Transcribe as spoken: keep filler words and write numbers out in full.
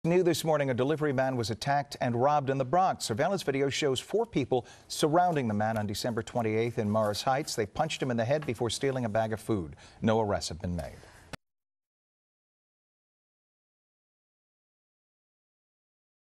New this morning, a delivery man was attacked and robbed in the Bronx. Surveillance video shows four people surrounding the man on December twenty-eighth in Morris Heights. They punched him in the head before stealing a bag of food. No arrests have been made.